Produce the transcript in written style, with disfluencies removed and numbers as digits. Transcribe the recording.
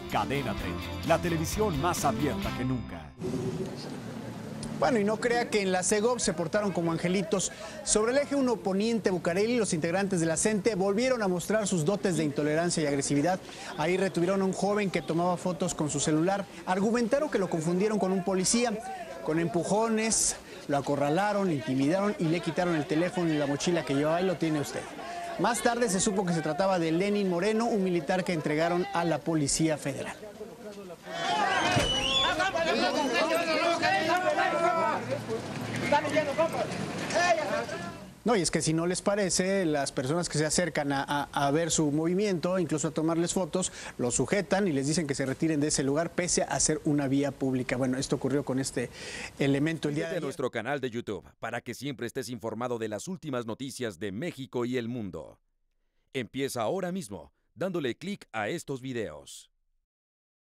Cadena 30, la televisión más abierta que nunca. Bueno, y no crea que en la Segov se portaron como angelitos. Sobre el eje 1 Poniente Bucareli, los integrantes de la CENTE volvieron a mostrar sus dotes de intolerancia y agresividad. Ahí retuvieron a un joven que tomaba fotos con su celular. Argumentaron que lo confundieron con un policía. Con empujones, lo acorralaron, intimidaron y le quitaron el teléfono y la mochila que llevaba. Ahí lo tiene usted. Más tarde se supo que se trataba de Lenin Moreno, un militar que entregaron a la Policía Federal. No, y es que si no les parece, las personas que se acercan a ver su movimiento, incluso a tomarles fotos, los sujetan y les dicen que se retiren de ese lugar pese a ser una vía pública. Bueno, esto ocurrió con este elemento el día de ayer. Nuestro canal de YouTube para que siempre estés informado de las últimas noticias de México y el mundo. Empieza ahora mismo dándole clic a estos videos.